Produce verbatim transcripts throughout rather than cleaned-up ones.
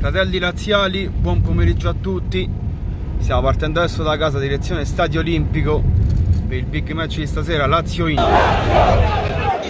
Fratelli laziali, buon pomeriggio a tutti. Stiamo partendo adesso da casa, direzione Stadio Olimpico per il big match di stasera, Lazio-Inter.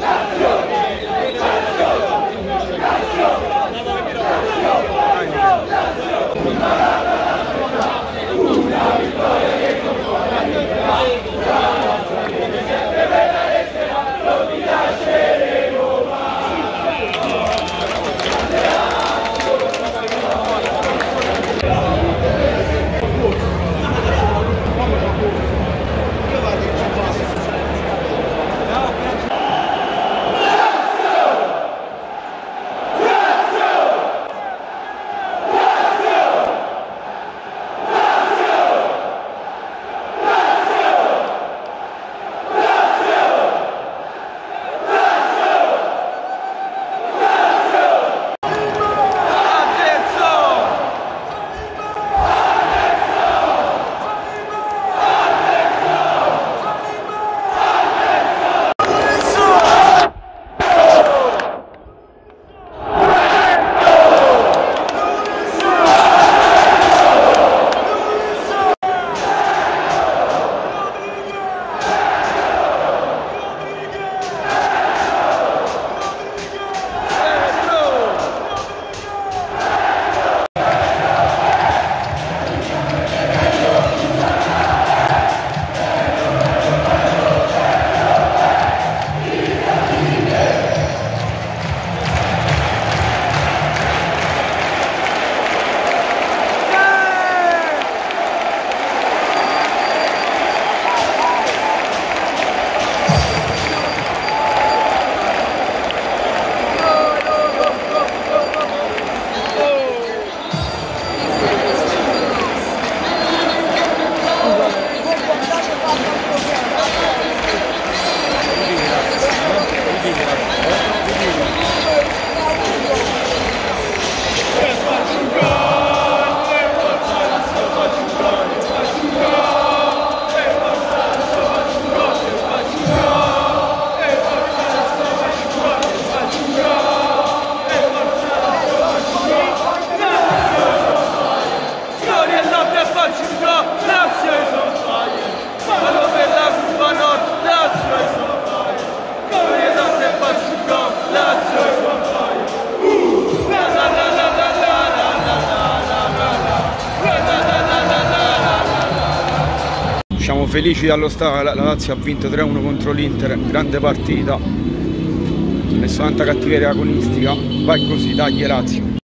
Siamo felici dallo stadio, la Lazio ha vinto tre a uno contro l'Inter, grande partita, nessuna cattiveria agonistica, vai così, dai Lazio!